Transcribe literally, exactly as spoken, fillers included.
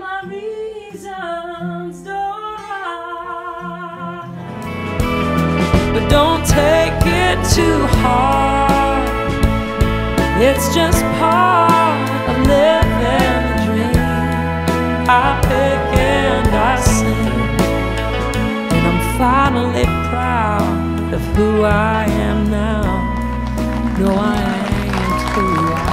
my reasons don't lie. But don't take it too hard. It's just part of living the dream. I pick and I sing, and I'm finally proud of who I am now. No, I ain't who I am.